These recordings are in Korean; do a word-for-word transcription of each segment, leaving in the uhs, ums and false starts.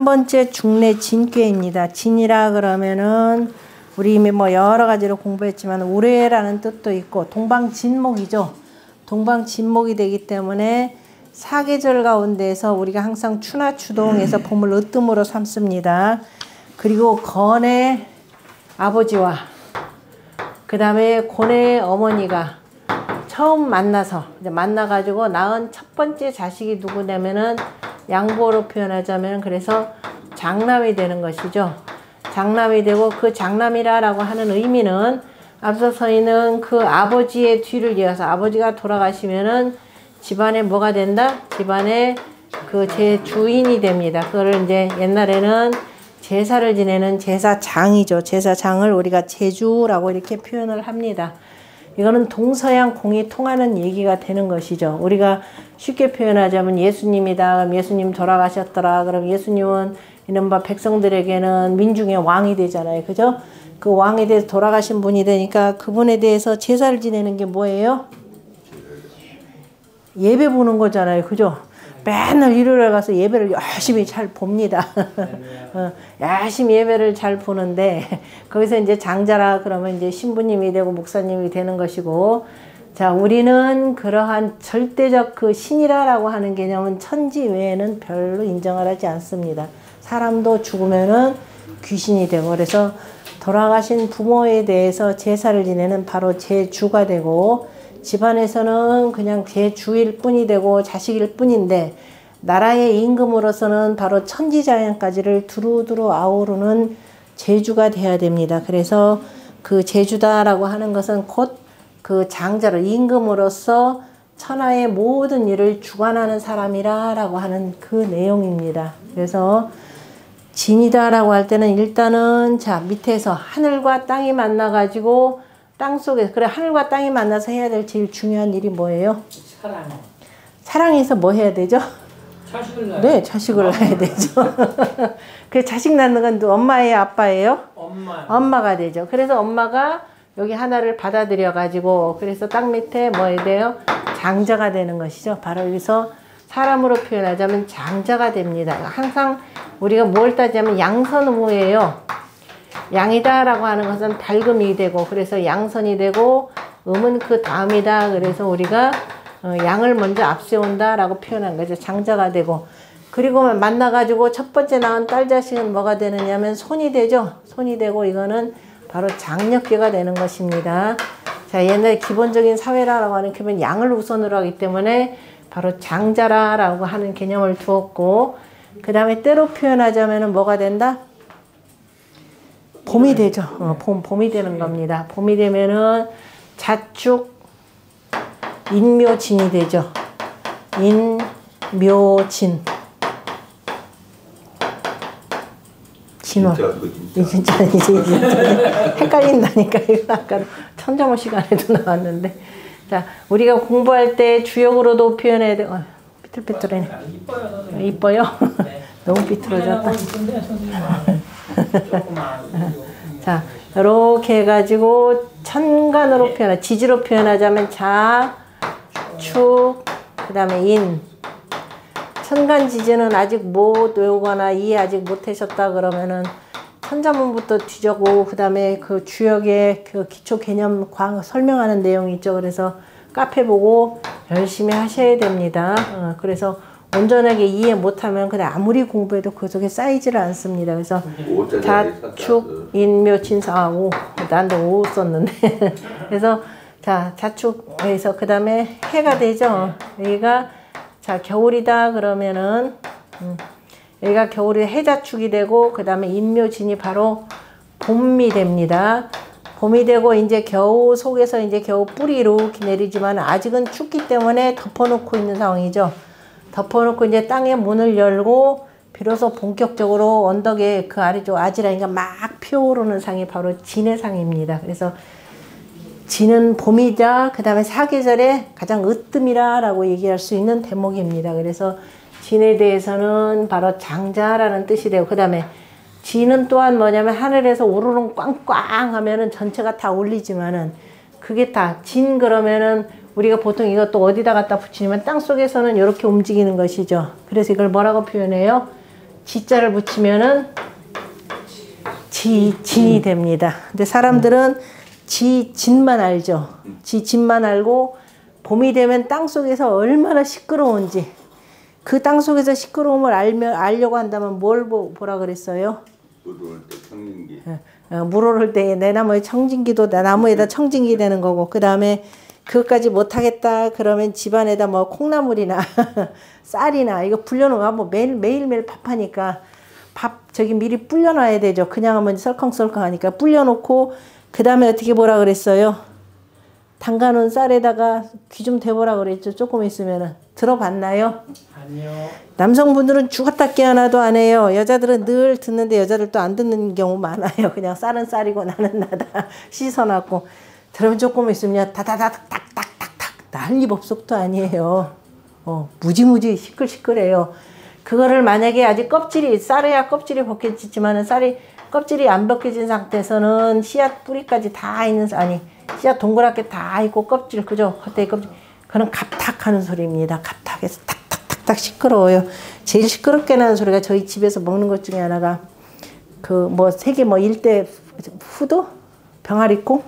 번째 중래 진꾀입니다. 진이라 그러면은 우리 이미 뭐 여러 가지로 공부했지만 우레라는 뜻도 있고 동방진목이죠. 동방진목이 되기 때문에 사계절 가운데서 우리가 항상 추나 추동해서 봄을 으뜸으로 삼습니다. 그리고 건의 아버지와 그 다음에 고뇌의 어머니가 처음 만나서 이제 만나가지고 낳은 첫 번째 자식이 누구냐면은 양보로 표현하자면 그래서 장남이 되는 것이죠. 장남이 되고 그 장남이라고 하는 의미는 앞서서 있는 그 아버지의 뒤를 이어서 아버지가 돌아가시면은 집안에 뭐가 된다? 집안에 그 제 주인이 됩니다. 그거를 이제 옛날에는 제사를 지내는 제사장이죠. 제사장을 우리가 제주라고 이렇게 표현을 합니다. 이거는 동서양 공이 통하는 얘기가 되는 것이죠. 우리가 쉽게 표현하자면 예수님이다. 그럼 예수님 돌아가셨더라. 그럼 예수님은 이른바 백성들에게는 민중의 왕이 되잖아요. 그죠? 그 왕에 대해서 돌아가신 분이 되니까 그분에 대해서 제사를 지내는 게 뭐예요? 예배 보는 거잖아요. 그죠? 맨날 일요일에 가서 예배를 열심히 잘 봅니다. 어, 열심히 예배를 잘 보는데 거기서 이제 장자라 그러면 이제 신부님이 되고 목사님이 되는 것이고, 자 우리는 그러한 절대적 그 신이라라고 하는 개념은 천지 외에는 별로 인정을 하지 않습니다. 사람도 죽으면은 귀신이 되고, 그래서 돌아가신 부모에 대해서 제사를 지내는 바로 제주가 되고, 집안에서는 그냥 제주일 뿐이 되고 자식일 뿐인데 나라의 임금으로서는 바로 천지자연까지를 두루두루 아우르는 제주가 돼야 됩니다. 그래서 그 제주다라고 하는 것은 곧 그 장자로 임금으로서 천하의 모든 일을 주관하는 사람이라고 하는 그 내용입니다. 그래서 진이다라고 할 때는 일단은 자 밑에서 하늘과 땅이 만나가지고 땅 속에서, 그래 하늘과 땅이 만나서 해야 될 제일 중요한 일이 뭐예요? 사랑. 사랑해서 뭐 해야 되죠? 자식을 낳아야 네, 자식을 낳아야 되죠. 그 자식 낳는 건 엄마예요, 아빠예요? 엄마. 엄마가 되죠. 그래서 엄마가 여기 하나를 받아들여 가지고 그래서 땅 밑에 뭐 해야 돼요? 장자가 되는 것이죠. 바로 여기서 사람으로 표현하자면 장자가 됩니다. 항상 우리가 뭘 따지면 양선음우예요. 양이다 라고 하는 것은 밝음이 되고, 그래서 양선이 되고 음은 그 다음이다. 그래서 우리가 양을 먼저 앞세운다 라고 표현한 거죠. 장자가 되고, 그리고 만나가지고 첫 번째 낳은 딸 자식은 뭐가 되느냐면 손이 되죠. 손이 되고 이거는 바로 장력계가 되는 것입니다. 자, 옛날 기본적인 사회라고 하는 개념은 양을 우선으로 하기 때문에 바로 장자라라고 하는 개념을 두었고, 그 다음에 때로 표현하자면 뭐가 된다? 봄이 되죠. 어, 봄, 봄이 되는 겁니다. 봄이 되면은 자축, 인묘진이 되죠. 인묘진. 진월. 진짜, 진짜, 진짜. 헷갈린다니까. 이거 아까 천자모 시간에도 나왔는데. 자, 우리가 공부할 때 주역으로도 표현해야 돼. 어, 삐뚤삐뚤하네. 이뻐요. 이뻐요? 네. 너무 삐뚤어졌다. 자, 이렇게 해가지고 천간으로 표현하, 지지로 표현하자면 자, 축, 그 다음에 인. 천간지지는 아직 못 외우거나 이해 아직 못하셨다 그러면은 천자문부터 뒤져고, 그 다음에 그 주역의 그 기초 개념 광, 설명하는 내용이 있죠. 그래서 카페 보고 열심히 하셔야 됩니다. 어, 그래서 온전하게 이해 못하면 그냥 아무리 공부해도 그 속에 쌓이지를 않습니다. 그래서 자축, 인묘, 진사, 아, 오, 난도 오 썼는데. 그래서 자 자축에서 그 다음에 해가 되죠. 여기가 자 겨울이다 그러면은 음, 여기가 겨울이 해자축이 되고, 그 다음에 인묘진이 바로 봄이 됩니다. 봄이 되고 이제 겨우 속에서 이제 겨우 뿌리 이렇게 내리지만 아직은 춥기 때문에 덮어놓고 있는 상황이죠. 덮어놓고 이제 땅에 문을 열고 비로소 본격적으로 언덕에 그 아래쪽 아지랑이가 막 피어오르는 상이 바로 진의 상입니다. 그래서 진은 봄이자 그 다음에 사계절의 가장 으뜸이라 라고 얘기할 수 있는 대목입니다. 그래서 진에 대해서는 바로 장자라는 뜻이 되고, 그 다음에 진은 또한 뭐냐면 하늘에서 오르릉 꽝꽝 하면은 전체가 다 울리지만은 그게 다 진 그러면은 우리가 보통 이것도 어디다 갖다 붙이냐면 땅 속에서는 이렇게 움직이는 것이죠. 그래서 이걸 뭐라고 표현해요? 지자를 붙이면은 지진이 됩니다. 근데 사람들은 지진만 알죠. 지진만 알고 봄이 되면 땅 속에서 얼마나 시끄러운지, 그 땅 속에서 시끄러움을 알면, 알려고 한다면 뭘 보, 보라 그랬어요? 물 오를 때 청진기. 어, 물 오를 때 내 나무에 청진기도 내 나무에다 청진기 되는 거고, 그 다음에 그것까지 못하겠다 그러면 집안에다 뭐 콩나물이나 쌀이나 이거 불려놓으면 뭐 매일 매일매일 밥하니까 밥 저기 미리 불려놔야 되죠. 그냥 하면 설컹설컹 하니까 불려놓고, 그 다음에 어떻게 보라 그랬어요? 담가놓은 쌀에다가 귀 좀 대보라 그랬죠. 조금 있으면은. 들어봤나요? 아니요. 남성분들은 죽었다 깨어나도 안 해요. 여자들은 늘 듣는데 여자들도 안 듣는 경우 많아요. 그냥 쌀은 쌀이고 나는 나다 씻어놨고. 그러면 조금 있으면 다다닥 탁탁탁탁 난리 법석도 아니에요. 어, 무지무지 시끌시끌해요. 그거를 만약에 아직 껍질이, 쌀에야 껍질이 벗겨지지만은 쌀이 껍질이 안 벗겨진 상태에서는 씨앗 뿌리까지 다 있는, 아니 씨앗 동그랗게 다 있고 껍질, 그죠? 겉에 껍질, 그런 갑탁하는 소리입니다. 갑탁해서 탁탁탁탁 시끄러워요. 제일 시끄럽게 나는 소리가 저희 집에서 먹는 것 중에 하나가 그 뭐 세계 뭐 일대 후도 병아리콩,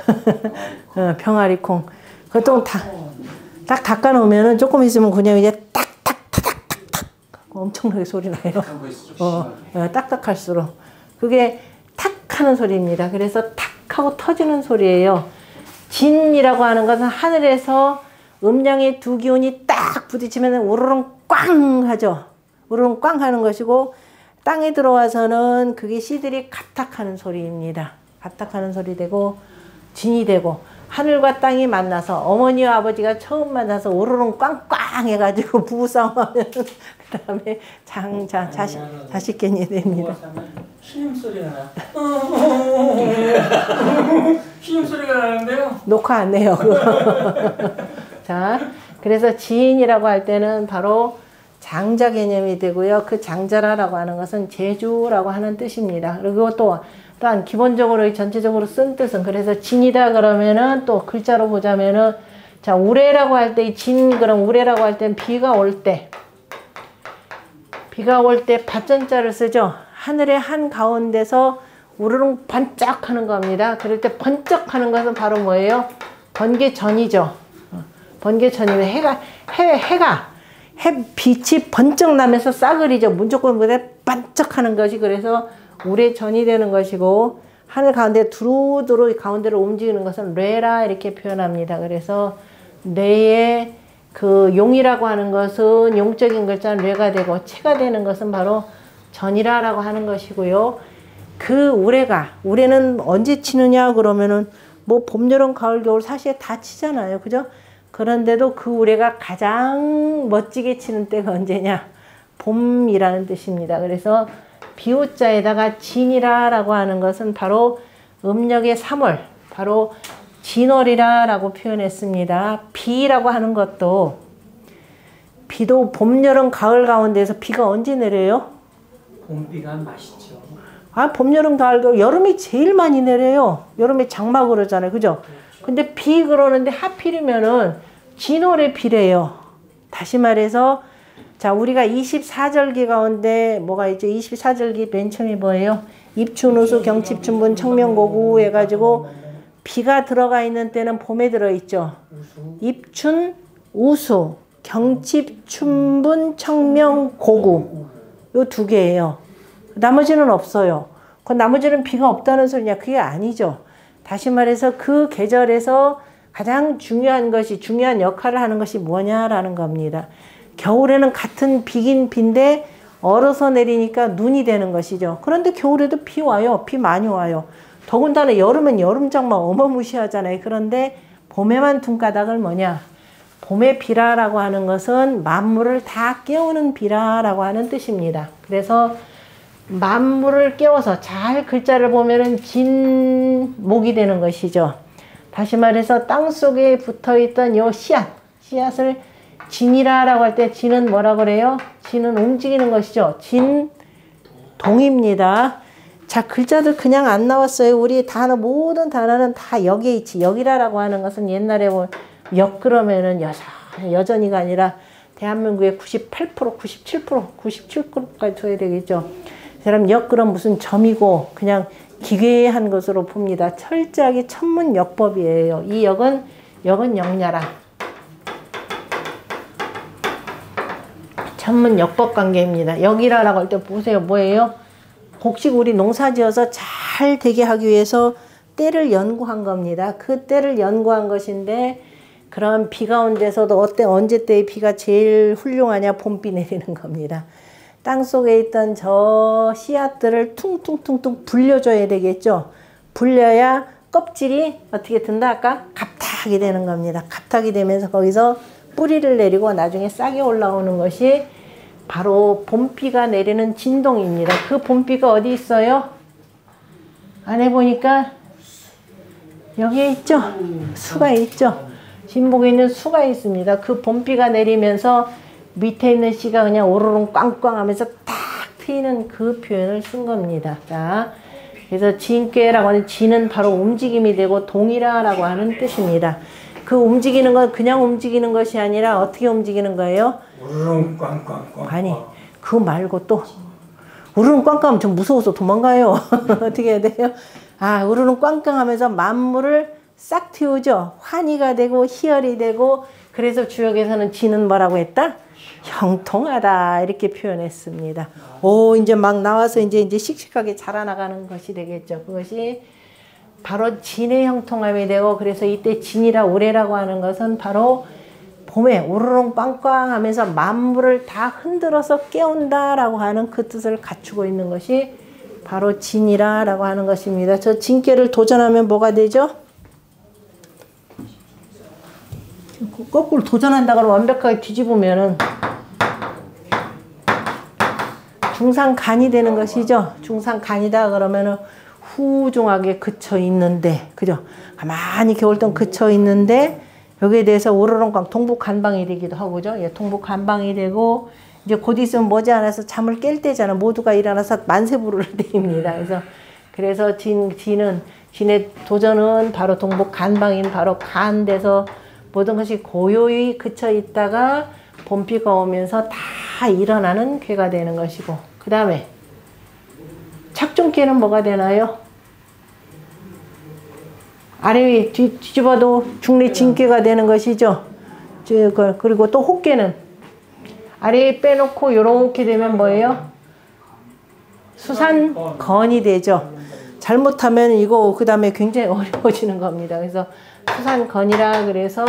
어, 병아리콩. 그것도 딱 닦아 놓으면은 조금 있으면 그냥 이제 딱딱딱딱딱 엄청나게 소리 나요. 어, 어, 딱딱할수록 그게 탁 하는 소리입니다. 그래서 탁 하고 터지는 소리예요. 진이라고 하는 것은 하늘에서 음량의 두 기운이 딱 부딪히면 우르릉 꽝 하죠. 우르릉 꽝 하는 것이고, 땅에 들어와서는 그게 씨들이 갑탁하는 소리입니다. 갑탁하는 소리 되고 진이 되고, 하늘과 땅이 만나서 어머니와 아버지가 처음 만나서 우르릉 꽝꽝 해가지고 부부싸움하면 그 다음에 장자 자식 자식견이 됩니다. 신음 소리가 나. 신음 소리가 나는데요. 녹화 안 해요. 자, 그래서 지인이라고 할 때는 바로 장자 개념이 되고요. 그 장자라고 하는 것은 제주라고 하는 뜻입니다. 그리고 또 또한 기본적으로 전체적으로 쓴 뜻은, 그래서 진이다 그러면은 또 글자로 보자면은, 자, 우레라고 할 때 이 진, 그럼 우레라고 할 때는 비가 올 때, 비가 올 때 밭전자를 쓰죠. 하늘의 한 가운데서 우르릉 반짝하는 겁니다. 그럴 때 번쩍하는 것은 바로 뭐예요? 번개전이죠. 번개전이면 해가 해 해가 햇빛이 번쩍 나면서 싸그리죠. 무조건 그래 반짝하는 것이, 그래서 우레전이 되는 것이고, 하늘 가운데 두루두루 가운데로 움직이는 것은 뇌라 이렇게 표현합니다. 그래서 뇌의 그 용이라고 하는 것은 용적인 글자는 뇌가 되고, 체가 되는 것은 바로 전이라라고 하는 것이고요. 그 우레가, 우레는 언제 치느냐 그러면은 뭐 봄, 여름, 가을, 겨울 사시에 다 치잖아요. 그죠? 그런데도 그 우레가 가장 멋지게 치는 때가 언제냐? 봄이라는 뜻입니다. 그래서 비오자에다가 진이라라고 하는 것은 바로 음력의 삼월, 바로 진월이라라고 표현했습니다. 비라고 하는 것도, 비도 봄, 여름, 가을 가운데서 비가 언제 내려요? 봄비가 맛있죠. 아, 봄, 여름, 가을, 겨울, 여름이 제일 많이 내려요. 여름에 장마 그러잖아요. 그죠? 근데 비 그러는데 하필이면은 진월의 비래요. 다시 말해서, 자, 우리가 이십사 절기 가운데 뭐가 있죠? 이십사 절기 맨 처음이 뭐예요? 입춘우수 경칩춘분 청명고구 해가지고 비가 들어가 있는 때는 봄에 들어있죠. 입춘, 우수, 경칩춘분, 청명고구, 요 두 개예요. 나머지는 없어요. 그 나머지는 비가 없다는 소리냐? 그게 아니죠. 다시 말해서 그 계절에서 가장 중요한 것이, 중요한 역할을 하는 것이 뭐냐라는 겁니다. 겨울에는 같은 비긴 비인데 얼어서 내리니까 눈이 되는 것이죠. 그런데 겨울에도 비 와요. 비 많이 와요. 더군다나 여름엔 여름장마 어마무시하잖아요. 그런데 봄에만 둔가닥을 뭐냐? 봄의 비라라고 하는 것은 만물을 다 깨우는 비라라고 하는 뜻입니다. 그래서 만물을 깨워서 잘 글자를 보면은 진목이 되는 것이죠. 다시 말해서 땅 속에 붙어있던 요 씨앗, 씨앗을 진이라라고 할 때 진은 뭐라 그래요? 진은 움직이는 것이죠. 진동입니다. 자, 글자들 그냥 안 나왔어요. 우리 단어, 모든 단어는 다 여기에 있지. 여기라라고 하는 것은 옛날에 뭐 역 그러면은 여전, 여전히가 아니라 대한민국의 구십팔 퍼센트, 구십칠 퍼센트, 구십칠 퍼센트까지 줘야 되겠죠. 그럼 역 그럼 무슨 점이고 그냥 기괴한 것으로 봅니다. 철저하게 천문역법이에요. 이 역은 역은 역ля라. 천문역법 관계입니다. 역이라라고 할 때 보세요. 뭐예요? 곡식 우리 농사지어서 잘 되게 하기 위해서 때를 연구한 겁니다. 그 때를 연구한 것인데 그럼 비 가운데서도 어때 언제 때의 비가 제일 훌륭하냐? 봄비 내리는 겁니다. 땅속에 있던 저 씨앗들을 퉁퉁퉁퉁 불려줘야 되겠죠. 불려야 껍질이 어떻게 된다 할까? 갑탁이 되는 겁니다. 갑탁이 되면서 거기서 뿌리를 내리고 나중에 싹이 올라오는 것이 바로 봄비가 내리는 진동입니다. 그 봄비가 어디 있어요? 안에 보니까 여기에 있죠. 수가 있죠. 진복에 있는 수가 있습니다. 그 봄비가 내리면서 밑에 있는 씨가 그냥 오르릉 꽝꽝 하면서 탁 트이는 그 표현을 쓴 겁니다. 자, 그래서 진꾀라고 하는 진은 바로 움직임이 되고 동이라라고 하는 뜻입니다. 그 움직이는 건 그냥 움직이는 것이 아니라 어떻게 움직이는 거예요? 우르릉 꽝꽝꽝. 아니, 그거 말고 또 우르릉 꽝꽝하면 좀 무서워서 도망가요. 어떻게 해야 돼요? 아, 우르릉 꽝꽝 하면서 만물을 싹 틔우죠. 환희가 되고 희열이 되고 그래서 주역에서는 진은 뭐라고 했다? 형통하다 이렇게 표현했습니다. 오 이제 막 나와서 이제 이제 씩씩하게 자라나가는 것이 되겠죠. 그것이 바로 진의 형통함이 되고 그래서 이때 진이라 우레라고 하는 것은 바로 봄에 우르릉 빵빵 하면서 만물을 다 흔들어서 깨운다라고 하는 그 뜻을 갖추고 있는 것이 바로 진이라라고 하는 것입니다. 저 진깨를 도전하면 뭐가 되죠? 거꾸로 도전한다 그러면 완벽하게 뒤집으면은 중상간이 되는 것이죠. 중상간이다 그러면은 후중하게 그쳐 있는데, 그죠? 가만히 겨울동 그쳐 있는데, 여기에 대해서 오르렁광 동북간방이 되기도 하고, 그죠? 예, 동북간방이 되고, 이제 곧 있으면 머지않아서 잠을 깰 때잖아. 모두가 일어나서 만세부를 때입니다. 그래서, 그래서 진, 진은, 진의 도전은 바로 동북간방인 바로 간돼서 모든 것이 고요히 그쳐 있다가 봄비가 오면서 다 일어나는 괴가 되는 것이고, 그 다음에 착종괴는 뭐가 되나요? 아래 위 뒤, 뒤집어도 중리 진괴가 되는 것이죠. 그리고 또 혹괴는 아래 빼놓고 요렇게 되면 뭐예요? 수산건이 되죠. 잘못하면 이거 그 다음에 굉장히 어려워지는 겁니다. 그래서 수산건이라 그래서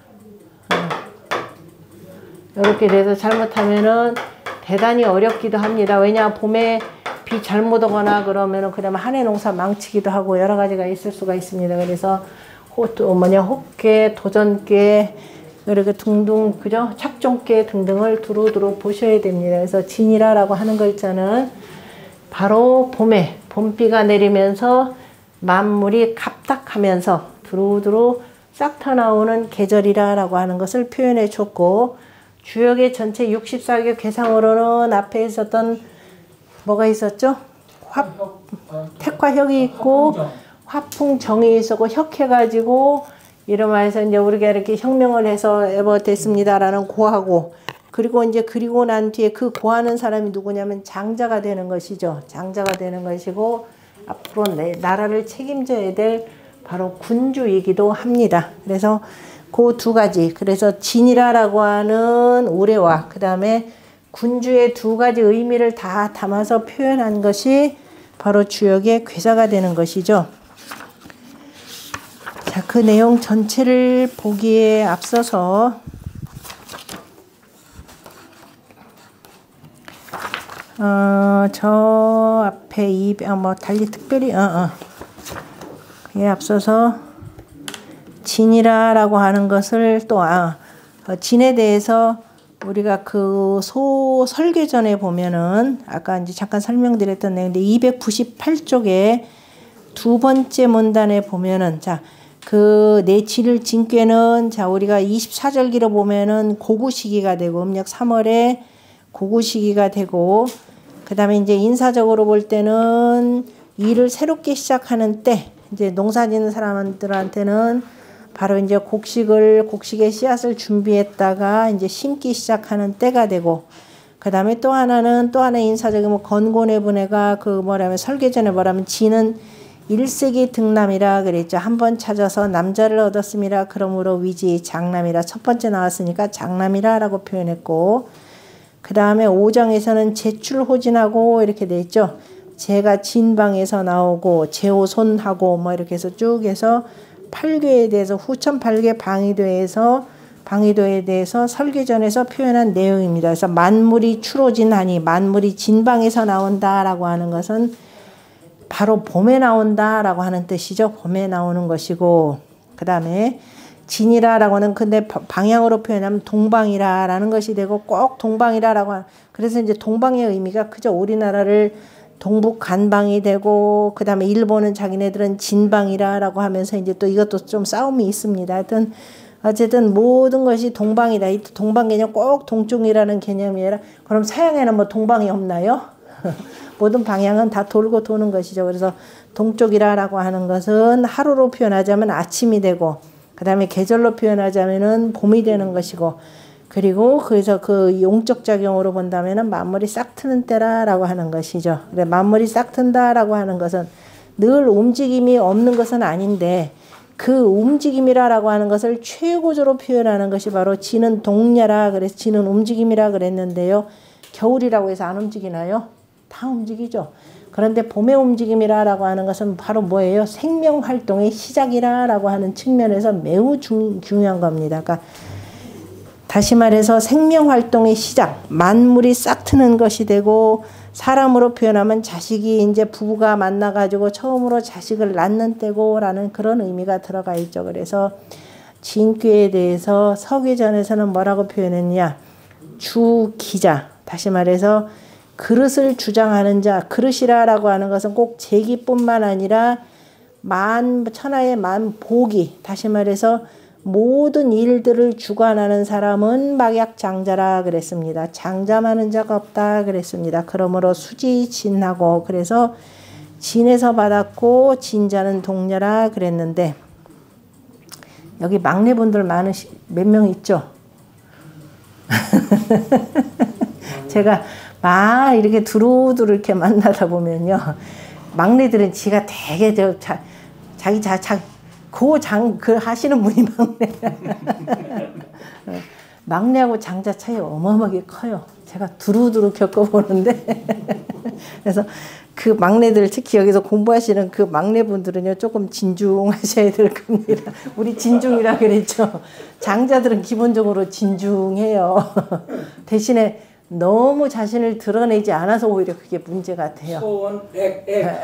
이렇게 돼서 잘못하면은 대단히 어렵기도 합니다. 왜냐 봄에 비 잘못 오거나 그러면은 그다음에 한 해 농사 망치기도 하고 여러 가지가 있을 수가 있습니다. 그래서 호, 또 뭐냐 혹괴, 도전괴, 그리고 둥둥 그죠 착종괴 등등을 두루두루 보셔야 됩니다. 그래서 진이라라고 하는 글자는 바로 봄에 봄비가 내리면서 만물이 갑탁하면서 두루두루 싹 터나오는 계절이라라고 하는 것을 표현해 줬고 주역의 전체 육십사 개 괴상으로는 앞에 있었던 뭐가 있었죠? 화, 택화혁이 있고 화풍정이 있었고 혁해가지고 이러면서 이제 우리가 이렇게 혁명을 해서 에버 됐습니다라는 고하고 그리고 이제 그리고 난 뒤에 그 고하는 사람이 누구냐면 장자가 되는 것이죠. 장자가 되는 것이고 앞으로 내 나라를 책임져야 될 바로 군주이기도 합니다. 그래서 그 두 가지 그래서 진이라라고 하는 우레와 그 다음에 군주의 두 가지 의미를 다 담아서 표현한 것이 바로 주역의 괴사가 되는 것이죠. 자, 그 내용 전체를 보기에 앞서서 어, 저 앞에 이, 어, 뭐 달리 특별히 어, 어. 그에 앞서서 진이라라고 하는 것을 또 아, 어, 진에 대해서 우리가 그 소 설계전에 보면은 아까 이제 잠깐 설명드렸던 내용인데 이백구십팔 쪽에 두 번째 문단에 보면은 자, 그 내칠 진괴는 자, 우리가 이십사 절기로 보면은 고구 시기가 되고 음력 삼월에 고구 시기가 되고 그다음에 이제 인사적으로 볼 때는 일을 새롭게 시작하는 때 이제 농사 짓는 사람들한테는 바로 이제 곡식을 곡식의 씨앗을 준비했다가 이제 심기 시작하는 때가 되고, 그 다음에 또 하나는 또 하나의 인사적인 뭐 건고네분해가 그 뭐라면 설계전에 뭐라면 지는 일세기 등남이라 그랬죠. 한번 찾아서 남자를 얻었음이라 그러므로 위지 장남이라 첫 번째 나왔으니까 장남이라라고 표현했고, 그 다음에 오 장에서는 제출호진하고 이렇게 돼 있죠. 제가 진방에서 나오고 제호손하고 뭐 이렇게 해서 쭉 해서 팔괘에 대해서 후천 팔괘 방위도에서 방위도에 대해서 설계전에서 표현한 내용입니다. 그래서 만물이 추로진하니 만물이 진방에서 나온다라고 하는 것은 바로 봄에 나온다라고 하는 뜻이죠. 봄에 나오는 것이고, 그 다음에 진이라라고 하는 근데 방향으로 표현하면 동방이라라는 것이 되고, 꼭 동방이라라고 하는, 그래서 이제 동방의 의미가 그저 우리나라를 동북 간방이 되고, 그 다음에 일본은 자기네들은 진방이라라고 하면서 이제 또 이것도 좀 싸움이 있습니다. 하여튼 어쨌든 모든 것이 동방이다. 이 동방 개념 꼭 동쪽이라는 개념이 아니라, 그럼 서양에는 뭐 동방이 없나요? 모든 방향은 다 돌고 도는 것이죠. 그래서 동쪽이라라고 하는 것은 하루로 표현하자면 아침이 되고, 그 다음에 계절로 표현하자면은 봄이 되는 것이고, 그리고 그래서 그 용적 작용으로 본다면은 만물이 싹 트는 때라라고 하는 것이죠. 그래, 만물이 싹 튼다라고 하는 것은 늘 움직임이 없는 것은 아닌데, 그 움직임이라라고 하는 것을 최고조로 표현하는 것이 바로 지는 동야라, 그래서 지는 움직임이라 그랬는데요. 겨울이라고 해서 안 움직이나요? 다 움직이죠. 그런데 봄의 움직임이라고 하는 것은 바로 뭐예요? 생명활동의 시작이라고 하는 측면에서 매우 중, 중요한 겁니다. 그러니까 다시 말해서 생명활동의 시작, 만물이 싹 트는 것이 되고, 사람으로 표현하면 자식이 이제 부부가 만나가지고 처음으로 자식을 낳는 때고라는 그런 의미가 들어가 있죠. 그래서 진꾀에 대해서 서기전에서는 뭐라고 표현했냐? 주기자, 다시 말해서 그릇을 주장하는 자, 그릇이라고 하는 것은 꼭 제기뿐만 아니라 만 천하의 만 복이, 다시 말해서 모든 일들을 주관하는 사람은 막약장자라 그랬습니다. 장자많은 자가 없다 그랬습니다. 그러므로 수지진하고, 그래서 진에서 받았고 진자는 동녀라 그랬는데, 여기 막내분들 많으시 몇 명 있죠? 제가 막 이렇게 두루두루 이렇게 만나다 보면요, 막내들은 지가 되게 저 자, 자기 자, 자 그 장 그 하시는 분이 막내야. 막내하고 장자 차이 어마어마하게 커요. 제가 두루두루 겪어보는데 그래서 그 막내들, 특히 여기서 공부하시는 그 막내분들은요 조금 진중하셔야 될 겁니다. 우리 진중이라 그랬죠. 장자들은 기본적으로 진중해요. 대신에 너무 자신을 드러내지 않아서 오히려 그게 문제 같아요. 소원 액액.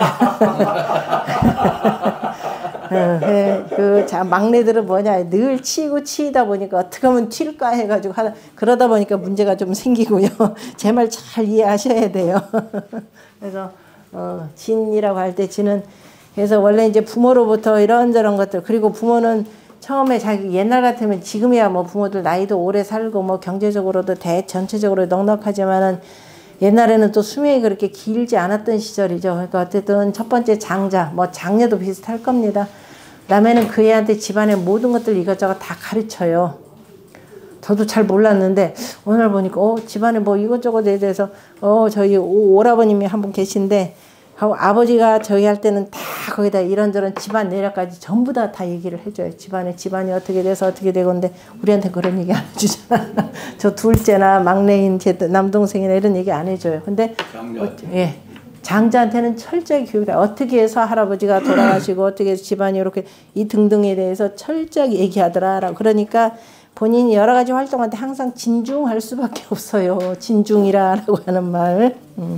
그 자, 막내들은 뭐냐, 늘 치고 치이다 보니까 어떻게 하면 튈까 해가지고 하다, 그러다 보니까 문제가 좀 생기고요. 제 말 잘 이해하셔야 돼요. 그래서 어, 진이라고 할 때 진은, 그래서 원래 이제 부모로부터 이런저런 것들, 그리고 부모는 처음에 자기 옛날 같으면, 지금이야 뭐 부모들 나이도 오래 살고 뭐 경제적으로도 대 전체적으로 넉넉하지만은 옛날에는 또 수명이 그렇게 길지 않았던 시절이죠. 그러니까 어쨌든 첫 번째 장자, 뭐 장녀도 비슷할 겁니다. 남해는 그 애한테 집안의 모든 것들 이것저것 다 가르쳐요. 저도 잘 몰랐는데 오늘 보니까 어 집안에 뭐 이것저것에 대해서 어 저희 오, 오라버님이 한 분 계신데, 아버지가 저희 할 때는 다 거기다 이런저런 집안 내력까지 전부 다 다 얘기를 해줘요. 집안에 집안이 어떻게 돼서 어떻게 되고. 근데 우리한테 그런 얘기 안 해주잖아. 저 둘째나 막내인 제 남동생이나 이런 얘기 안 해줘요. 근데 어, 예, 장자한테는 철저히 교육을, 어떻게 해서 할아버지가 돌아가시고 어떻게 해서 집안이 이렇게 이 등등에 대해서 철저하게 얘기하더라. 그러니까 본인이 여러 가지 활동할 때 항상 진중할 수밖에 없어요. 진중이라고 하는 말. 음.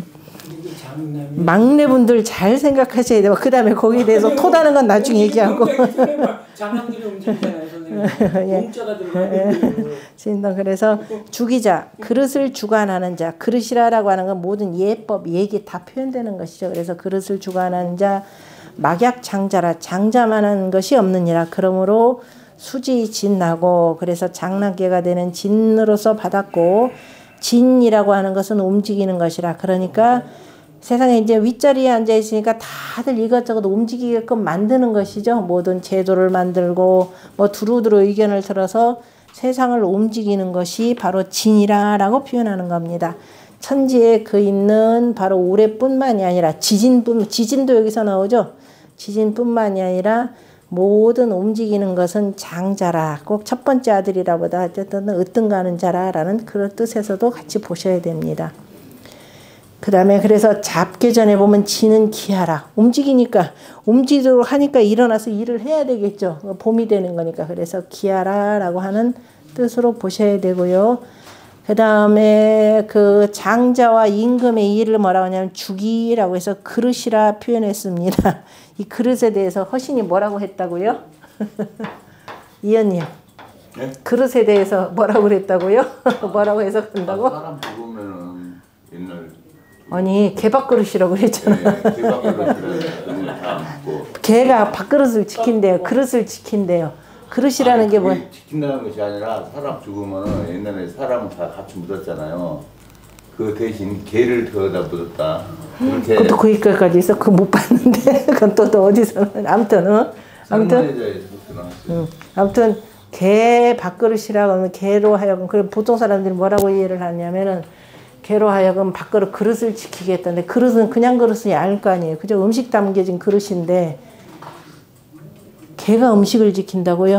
막내분들 잘 생각하셔야 돼요. 그 다음에 거기에 대해서 토다는 건 나중에 얘기하고. 장남들이 움직이잖아요, 선생님. 공짜가 들어가고. 그래서 주기자, 그릇을 주관하는 자, 그릇이라고 하는 건 모든 예법, 얘기 다 표현되는 것이죠. 그래서 그릇을 주관하는 자, 막약장자라, 장자만한 것이 없느니라. 그러므로 수지진나고, 그래서 장남계가 되는 진으로서 받았고, 진이라고 하는 것은 움직이는 것이라. 그러니까 세상에 이제 윗자리에 앉아 있으니까 다들 이것저것 움직이게끔 만드는 것이죠. 모든 제도를 만들고 뭐 두루두루 의견을 들어서 세상을 움직이는 것이 바로 진이라라고 표현하는 겁니다. 천지에 그 있는 바로 우레뿐만이 아니라 지진뿐, 지진도 여기서 나오죠. 지진뿐만이 아니라 모든 움직이는 것은 장자라. 꼭 첫 번째 아들이라보다 어쨌든 으뜸가는 자라라는 그런 뜻에서도 같이 보셔야 됩니다. 그 다음에 그래서 잡계전에 보면 지는 기하라. 움직이니까 움직이도록 하니까 일어나서 일을 해야 되겠죠. 봄이 되는 거니까. 그래서 기하라라고 하는 뜻으로 보셔야 되고요. 그 다음에 그 장자와 임금의 일을 뭐라고 하냐면 주기라고 해서 그릇이라 표현했습니다. 이 그릇에 대해서 허신이 뭐라고 했다고요? 이현님. 네? 그릇에 대해서 뭐라고 그랬다고요? 뭐라고 해석한다고? 사람 죽으면은 옛날 아니 개 밥그릇이라고 그랬잖아. 네, 개밥그릇을 담고 개가 밥그릇을 지킨대요. 그릇을 지킨대요. 그릇이라는 아니, 게 뭐? 지킨다는 것이 아니라 사람 죽으면 옛날에 사람은 다 같이 묻었잖아요. 그 대신 개를 데워다 묻었다. 그렇게. 그것도 거기까지 있어. 그거 못 봤는데. 그건 또, 또 어디서? 아무튼 어? 아무튼. 응. 아무튼 개 밥그릇이라고 하면 개로 하여금 그래 보통 사람들이 뭐라고 이해를 하냐면은 개로 하여금 밥그릇 그릇을 지키겠다는데 그릇은 그냥 그릇이 아닐 거 아니에요. 그죠? 음식 담겨진 그릇인데 개가 음식을 지킨다고요?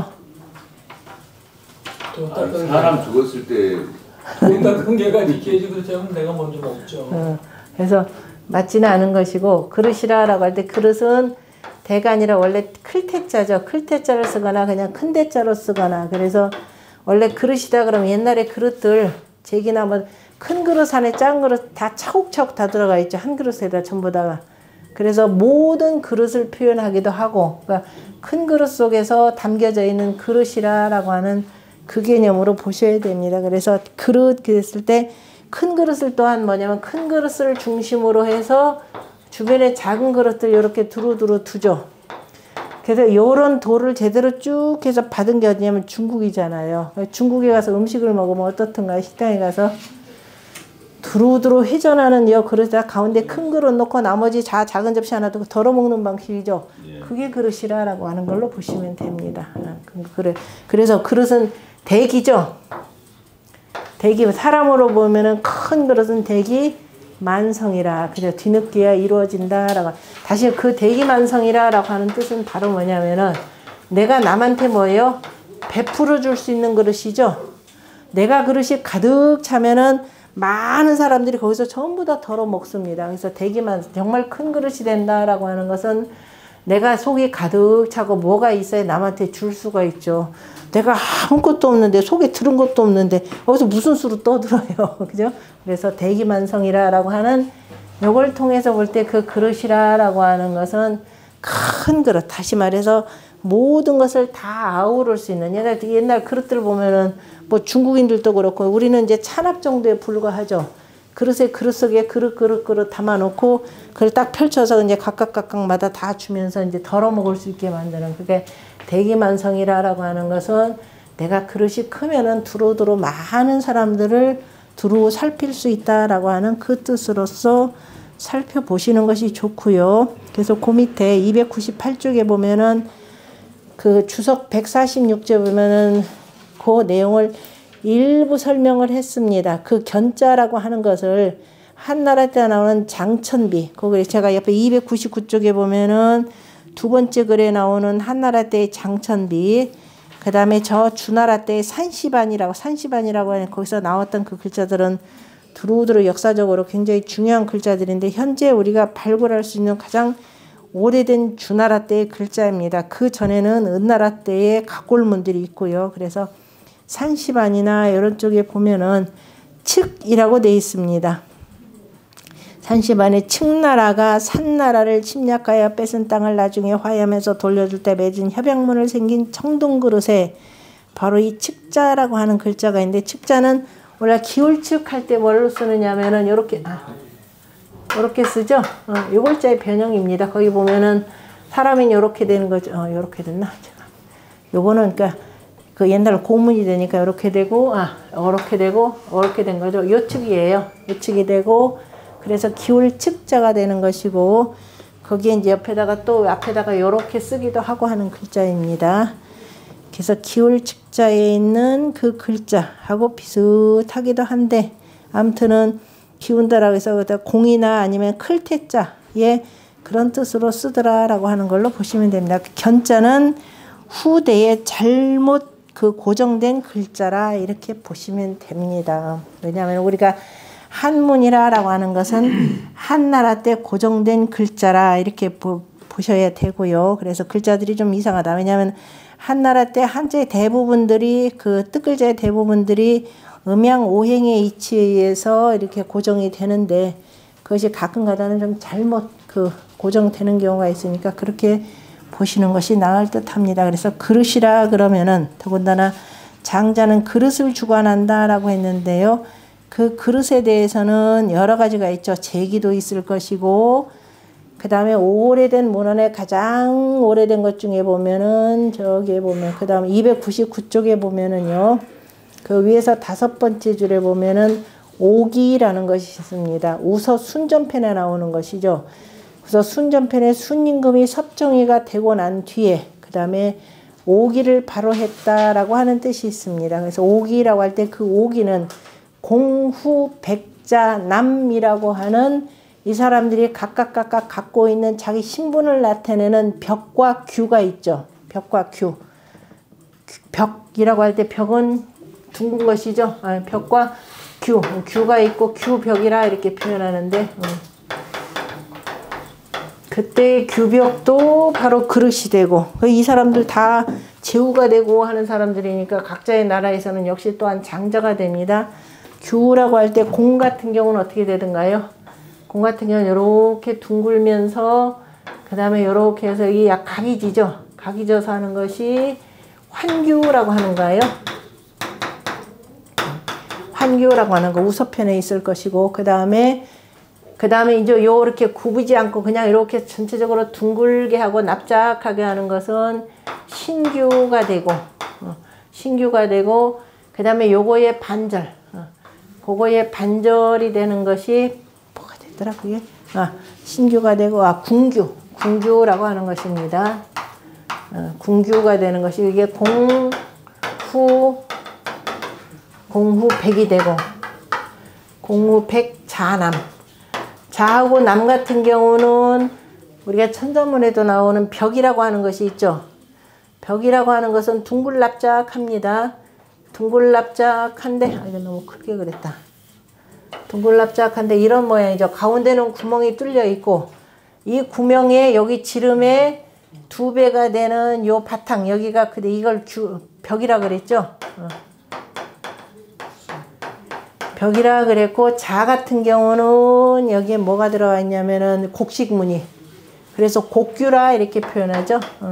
아니, 사람 죽었을 때 돈 닦은 개가 지켜야지 그렇지 않으면 내가 먼저 먹죠. 어, 그래서 맞지는 않은 것이고 그릇이라고 할 때 그릇은 대가 아니라 원래 클태자죠. 클태자를 쓰거나 그냥 큰 대자로 쓰거나 그래서 원래 그릇이다 그러면 옛날에 그릇들 제기나 뭐 큰 그릇 안에 작은 그릇 다 차곡차곡 다 들어가 있죠. 한 그릇에다 전부 다가. 그래서 모든 그릇을 표현하기도 하고 그러니까 큰 그릇 속에서 담겨져 있는 그릇이라고 하는 그 개념으로 보셔야 됩니다. 그래서 그릇 그랬을 때 큰 그릇을 또한 뭐냐면 큰 그릇을 중심으로 해서 주변에 작은 그릇들 이렇게 두루두루 두죠. 그래서 이런 도를 제대로 쭉 해서 받은 게 어디냐면 중국이잖아요. 중국에 가서 음식을 먹으면 어떻든가 식당에 가서 두루두루 회전하는 이 그릇에다 가운데 큰 그릇 놓고 나머지 자, 작은 접시 하나 두고 덜어 먹는 방식이죠. 그게 그릇이라고 하는 걸로 보시면 됩니다. 그래, 그래서 그릇은 대기죠. 대기, 사람으로 보면은 큰 그릇은 대기 만성이라. 그죠? 뒤늦게야 이루어진다라고. 다시 그 대기 만성이라고 하는 뜻은 바로 뭐냐면은 내가 남한테 뭐예요? 베풀어 줄 수 있는 그릇이죠. 내가 그릇이 가득 차면은 많은 사람들이 거기서 전부 다 덜어 먹습니다. 그래서 대기만 정말 큰 그릇이 된다라고 하는 것은 내가 속이 가득 차고 뭐가 있어야 남한테 줄 수가 있죠. 내가 아무것도 없는데 속에 들은 것도 없는데 거기서 무슨 수로 떠들어요. 그죠? 그래서 대기만성이라고 하는 요걸 통해서 볼 때 그 그릇이라고 하는 것은 큰 그릇. 다시 말해서 모든 것을 다 아우를 수 있는 옛날, 옛날 그릇들 보면은 뭐 중국인들도 그렇고 우리는 이제 찬압 정도에 불과하죠. 그릇에 그릇 속에 그릇 그릇 그릇 담아놓고 그걸 딱 펼쳐서 이제 각각 각각마다 다 주면서 이제 덜어 먹을 수 있게 만드는 그게 대기만성이라고 하는 것은 내가 그릇이 크면은 두루두루 많은 사람들을 두루 살필 수 있다라고 하는 그 뜻으로서 살펴보시는 것이 좋고요. 그래서 그 밑에 이백구십팔 쪽에 보면은 그 주석 백사십육 제 보면은 그 내용을 일부 설명을 했습니다. 그 견자라고 하는 것을 한나라 때 나오는 장천비, 거기 제가 옆에 이백구십구 쪽에 보면은 두 번째 글에 나오는 한나라 때의 장천비, 그 다음에 저 주나라 때의 산시반이라고, 산시반이라고 하는 거기서 나왔던 그 글자들은 두루두루 역사적으로 굉장히 중요한 글자들인데 현재 우리가 발굴할 수 있는 가장 오래된 주나라 때의 글자입니다. 그 전에는 은나라 때의 각골문들이 있고요. 그래서 산시반이나 이런 쪽에 보면은 측이라고 되어 있습니다. 산시반의 측나라가 산나라를 침략하여 뺏은 땅을 나중에 화해하면서 돌려줄 때 맺은 협약문을 생긴 청동그릇에 바로 이 측자라고 하는 글자가 있는데 측자는 원래 기울측 할 때 뭘로 쓰느냐면은 요렇게 아, 요렇게 쓰죠. 어, 요 글자의 변형입니다. 거기 보면은 사람이 요렇게 되는 거죠. 어, 요렇게 됐나? 요거는 그러니까 그 옛날 고문이 되니까 이렇게 되고, 아, 이렇게 되고, 이렇게 된 거죠. 요 측이에요. 요 측이 되고, 그 그래서 기울 측자가 되는 것이고, 거기에 이제 옆에다가 또 앞에다가 이렇게 쓰기도 하고 하는 글자입니다. 그래서 기울 측자에 있는 그 글자하고 비슷하기도 한데, 아무튼은 기운다라고 해서 공이나 아니면 클태자의 그런 뜻으로 쓰더라라고 하는 걸로 보시면 됩니다. 견자는 후대에 잘못 그 고정된 글자라 이렇게 보시면 됩니다. 왜냐하면 우리가 한문이라고 하는 것은 한나라 때 고정된 글자라 이렇게 보, 보셔야 되고요. 그래서 글자들이 좀 이상하다. 왜냐하면 한나라 때 한자의 대부분들이 그 뜻글자의 대부분들이 음양 오행의 이치에 의해서 이렇게 고정이 되는데, 그것이 가끔가다는 좀 잘못 그 고정되는 경우가 있으니까 그렇게 보시는 것이 나을 듯합니다. 그래서 그릇이라 그러면은 더군다나 장자는 그릇을 주관한다라고 했는데요. 그 그릇에 대해서는 여러 가지가 있죠. 제기도 있을 것이고, 그 다음에 오래된 문헌에 가장 오래된 것 중에 보면은 저기에 보면 그 다음 이백구십구 쪽에 보면은요. 그 위에서 다섯 번째 줄에 보면은 오기라는 것이 있습니다. 우서 순전편에 나오는 것이죠. 그래서 순전편에 순임금이 섭정이가 되고 난 뒤에 그 다음에 오기를 바로 했다라고 하는 뜻이 있습니다. 그래서 오기라고 할 때 그 오기는 공후백자남이라고 하는 이 사람들이 각각 각각 갖고 있는 자기 신분을 나타내는 벽과 규가 있죠. 벽과 규. 벽이라고 할 때 벽은 둥근 것이죠. 아, 벽과 규. 규가 있고 규벽이라 이렇게 표현하는데, 음. 그때의 규벽도 바로 그릇이 되고, 이 사람들 다 제후가 되고 하는 사람들이니까 각자의 나라에서는 역시 또한 장자가 됩니다. 규라고 할 때 공 같은 경우는 어떻게 되던가요? 공 같은 경우는 이렇게 둥글면서 그 다음에 이렇게 해서 이 약 각이 지죠. 각이 져서 하는 것이 환규라고 하는가요? 환규라고 하는 거 우서편에 있을 것이고, 그 다음에 그 다음에 이제 요렇게 굽이지 않고 그냥 이렇게 전체적으로 둥글게 하고 납작하게 하는 것은 신규가 되고, 어, 신규가 되고, 그 다음에 요거의 반절, 어, 그거의 반절이 되는 것이 뭐가 되더라 그게? 아, 신규가 되고, 아, 궁규, 궁규라고 하는 것입니다. 어, 궁규가 되는 것이 이게 공후, 공후백이 되고, 공후백 자남. 자하고 남 같은 경우는 우리가 천자문에도 나오는 벽이라고 하는 것이 있죠. 벽이라고 하는 것은 둥글납작합니다. 둥글납작한데, 아, 이거 너무 크게 그랬다. 둥글납작한데 이런 모양이죠. 가운데는 구멍이 뚫려 있고, 이 구멍에 여기 지름에 두 배가 되는 요 바탕, 여기가 근데 이걸 규, 벽이라 그랬죠. 어. 벽이라 그랬고, 자 같은 경우는 여기에 뭐가 들어가 있냐면은 곡식무늬. 그래서 곡규라 이렇게 표현하죠. 어.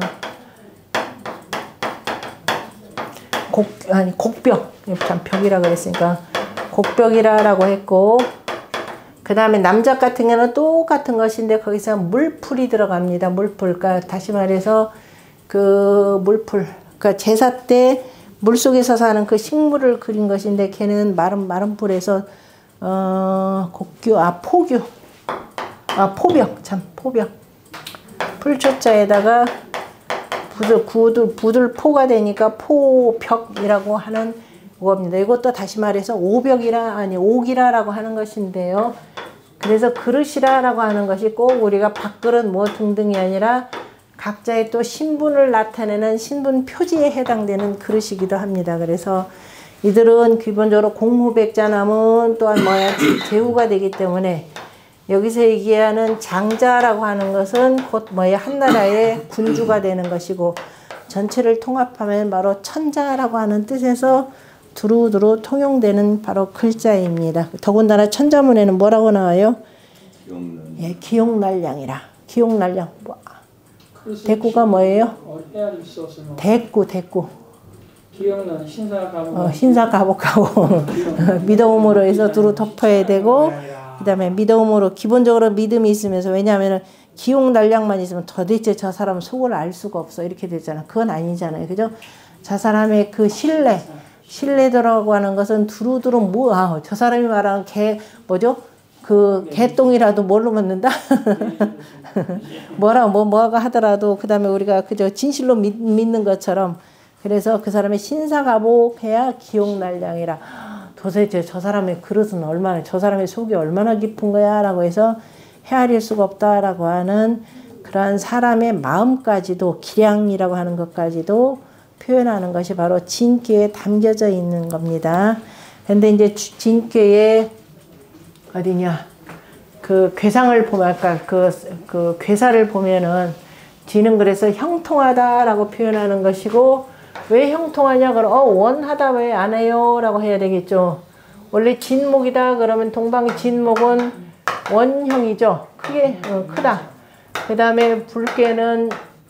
곡, 아니, 곡벽. 참, 벽이라 그랬으니까. 곡벽이라고 했고, 그 다음에 남작 같은 경우는 똑같은 것인데, 거기서 물풀이 들어갑니다. 물풀. 그러니까 다시 말해서 그 물풀. 그러니까 제사 때 물속에서 사는 그 식물을 그린 것인데, 걔는 마른, 마른 풀에서, 어, 곡규, 아, 포규. 아, 포벽. 참, 포벽. 풀초자에다가 부들, 구들, 부들포가 되니까 포벽이라고 하는 겁니다. 이것도 다시 말해서 오벽이라, 아니, 옥이라라고 하는 것인데요. 그래서 그릇이라라고 하는 것이 꼭 우리가 밥그릇 뭐 등등이 아니라 각자의 또 신분을 나타내는 신분 표지에 해당되는 그릇이기도 합니다. 그래서 이들은 기본적으로 공후백자남은 또한 뭐야 제후가 되기 때문에 여기서 얘기하는 장자라고 하는 것은 곧 뭐야 한나라의 군주가 되는 것이고, 전체를 통합하면 바로 천자라고 하는 뜻에서 두루두루 통용되는 바로 글자입니다. 더군다나 천자문에는 뭐라고 나와요? 기용날량. 예, 기용날량이라. 기용날량. 뭐, 대구가 뭐예요? 대구, 대구. 기억나는 신사가복. 어, 신사가복하고 믿음으로 해서 두루 덮어야 되고, 그 다음에 믿음으로 기본적으로 믿음이 있으면서, 왜냐하면 기용날량만 있으면 도대체 저 사람 속을 알 수가 없어 이렇게 되잖아. 그건 아니잖아요, 그죠? 저 사람의 그 신뢰, 신뢰도라고 하는 것은 두루두루 뭐, 아, 저 사람이 말하는 개 뭐죠? 그 개똥이라도 뭘로 먹는다? 뭐라 뭐 뭐가 하더라도 그 다음에 우리가 그저 진실로 믿, 믿는 것처럼 그래서 그 사람의 신사가복해야 기억날량이라. 도대체 저 사람의 그릇은 얼마나 저 사람의 속이 얼마나 깊은 거야 라고 해서 헤아릴 수가 없다라고 하는 그러한 사람의 마음까지도 기량이라고 하는 것까지도 표현하는 것이 바로 진꾀에 담겨져 있는 겁니다. 근데 이제 진꾀에 어디냐 그 괴상을 보면 아까 그, 그 괴사를 보면은 진은 그래서 형통하다라고 표현하는 것이고 왜 형통하냐 그럼 어 원하다 왜 안 해요 라고 해야 되겠죠. 원래 진목이다 그러면 동방의 진목은 원형이죠. 크게 어, 크다. 그 다음에 불개는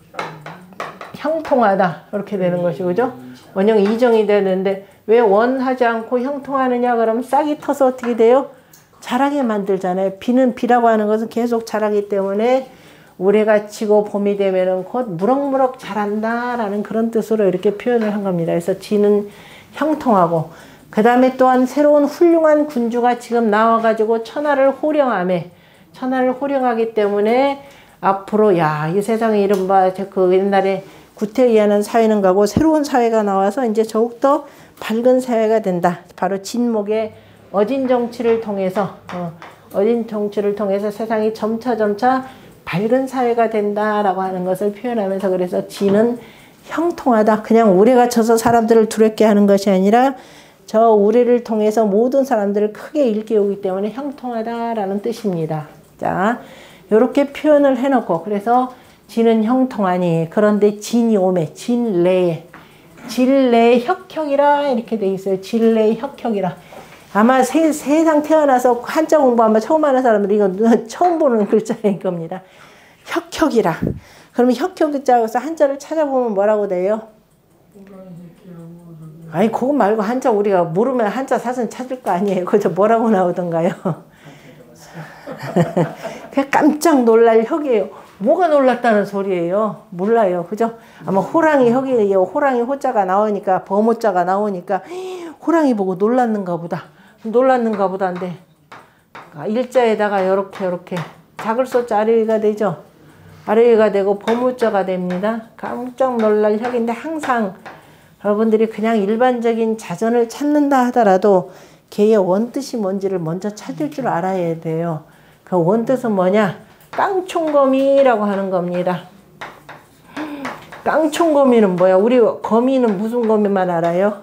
형통하다 이렇게 되는 것이고 그죠. 원형 이정이 되는데 왜 원하지 않고 형통하느냐 그러면 싹이 터서 어떻게 돼요? 자라게 만들잖아요. 비는 비라고 하는 것은 계속 자라기 때문에 우레가 치고 봄이 되면은 곧 무럭무럭 자란다라는 그런 뜻으로 이렇게 표현을 한 겁니다. 그래서 지는 형통하고 그 다음에 또한 새로운 훌륭한 군주가 지금 나와가지고 천하를 호령하며 천하를 호령하기 때문에 앞으로 야 이 세상에 이른바 그 옛날에 구태의하는 사회는 가고 새로운 사회가 나와서 이제 더욱더 밝은 사회가 된다. 바로 진목의 어진 정치를 통해서 어, 어진 정치를 통해서 세상이 점차 점차 밝은 사회가 된다라고 하는 것을 표현하면서 그래서 진은 형통하다. 그냥 우레가 쳐서 사람들을 두렵게 하는 것이 아니라 저 우레를 통해서 모든 사람들을 크게 일깨우기 때문에 형통하다라는 뜻입니다. 자, 이렇게 표현을 해놓고 그래서 진은 형통하니 그런데 진이 오매 진래에 진래의 혁혁이라 이렇게 돼 있어요. 진래의 혁혁이라. 아마 세, 세상 태어나서 한자 공부 아마 처음 하는 사람들이 이거 처음 보는 글자일 겁니다. 혁혁이라. 그러면 혁혁자에서 한자를 찾아보면 뭐라고 돼요? 아니 그거 말고 한자 우리가 모르면 한자 사전 찾을 거 아니에요. 그저 뭐라고 나오던가요? 그냥 깜짝 놀랄 혁이에요. 뭐가 놀랐다는 소리예요? 몰라요. 그죠? 아마 호랑이 혁이에요. 호랑이 호자가 나오니까 범호자가 나오니까 호랑이 보고 놀랐는가 보다. 놀랐는가 보다인데 일자에다가 이렇게 이렇게 작을 소자 아래위가 되죠. 아래위가 되고 범호자가 됩니다. 깜짝 놀랄 혁인데 항상 여러분들이 그냥 일반적인 자전을 찾는다 하더라도 걔의 원뜻이 뭔지를 먼저 찾을 줄 알아야 돼요. 그 원뜻은 뭐냐? 깡총거미라고 하는 겁니다. 깡총거미는 뭐야? 우리 거미는 무슨 거미만 알아요?